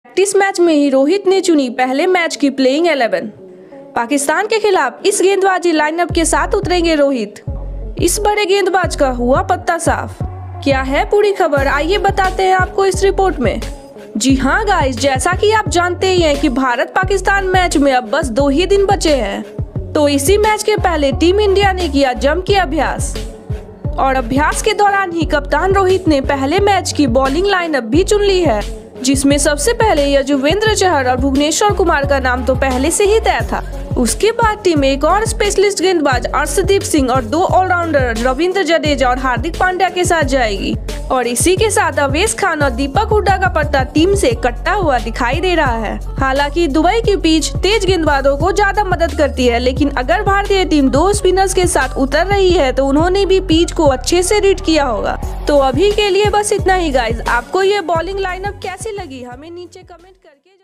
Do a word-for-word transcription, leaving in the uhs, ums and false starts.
Practice match में ही रोहित ने चुनी पहले मैच की प्लेइंग इलेवन। पाकिस्तान के खिलाफ इस गेंदबाजी लाइनअप के साथ उतरेंगे रोहित। इस बड़े गेंदबाज का हुआ पत्ता साफ। क्या है पूरी खबर, आइए बताते हैं आपको इस रिपोर्ट में। जी हाँ गाइस, जैसा कि आप जानते ही हैं कि भारत पाकिस्तान मैच में अब बस दो ही दिन बचे हैं, तो इसी मैच के पहले टीम इंडिया ने किया जम के अभ्यास और अभ्यास के दौरान ही कप्तान रोहित ने पहले मैच की बॉलिंग लाइनअप भी चुन ली है, जिसमें सबसे पहले यजुवेंद्र चहल और भुवनेश्वर कुमार का नाम तो पहले से ही तय था। उसके बाद टीम में एक और स्पेशलिस्ट गेंदबाज अर्शदीप सिंह और दो ऑलराउंडर रविंद्र जडेजा और हार्दिक पांड्या के साथ जाएगी और इसी के साथ अवेश खान और दीपक हुड्डा का पत्ता टीम से कटता हुआ दिखाई दे रहा है। हालांकि दुबई की पिच तेज गेंदबाजों को ज्यादा मदद करती है, लेकिन अगर भारतीय टीम दो स्पिनर्स के साथ उतर रही है तो उन्होंने भी पिच को अच्छे से रीड किया होगा। तो अभी के लिए बस इतना ही गाइज। आपको ये बॉलिंग लाइनअप कैसी लगी हमें नीचे कमेंट करके